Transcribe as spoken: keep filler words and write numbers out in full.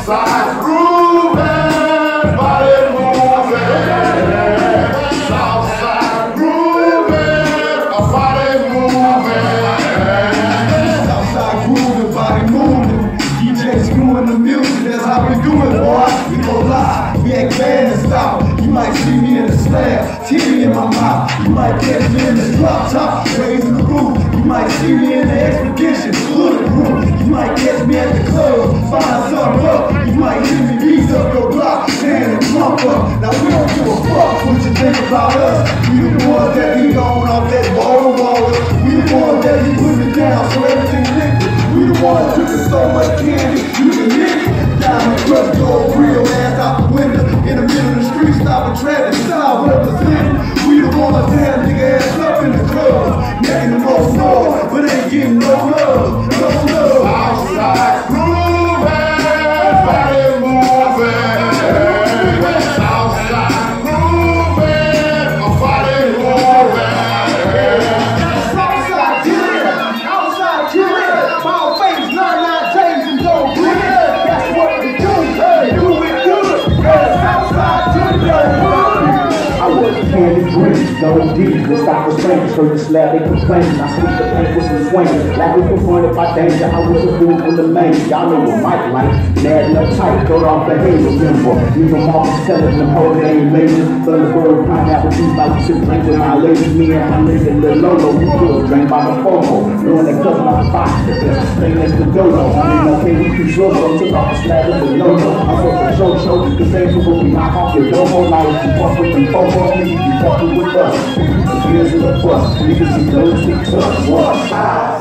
Southside grooving, body moving. Southside grooving, body moving. Southside grooving, body moving. D J screwing the music, that's how we do it, boy. We gon' lie, we ain't bad and stop. You might see me in the slab, titty in my mouth. You might catch me in the drop top, raising the roof. You might see me in the expedition, hood group. You might catch me at the club, find something up. You might hear me beat up your block, stand and drunk up. Now we don't give a fuck what you think about us. We the ones that be going off that wall to wall. We the ones that be putting it down so everything liquid. We the ones drinking so much candy, you can lick it. Diamond crush, gold real ass out the window. In the middle of the street, stopping traffic, style representing. We the ones that nigga ass up in the club, making the most noise, but ain't getting no love, no love. Southside grooving, body moving. Southside grooving, body moving. Southside killin', outside killin', my face, nine nine J's and don't grin. That's what we do, hey, do it good. Southside killin', I was candy green, no deep, the stop was strangers, heard the slab, they complaining, I sweep the paint with some swinging, like we confronted by danger, I was a fool with the main, y'all know what Mike like, nagging up tight, throw off behavior, remember, even Marcus telling them whole name major, Thunderbird, pineapple juice, like we should drink with my ladies, me and my nigga Lil Lolo, we could drink by the FOMO, knowing they cousin on the box, the best thing that's the dodo, I mean, okay, we too short, so took off the slab with the no-no, I'm for the show show, cause they will be knock off your domo, like if you fuck with them FOMO, niggas be fucking with us, here's the bus, niggas see those six us, what?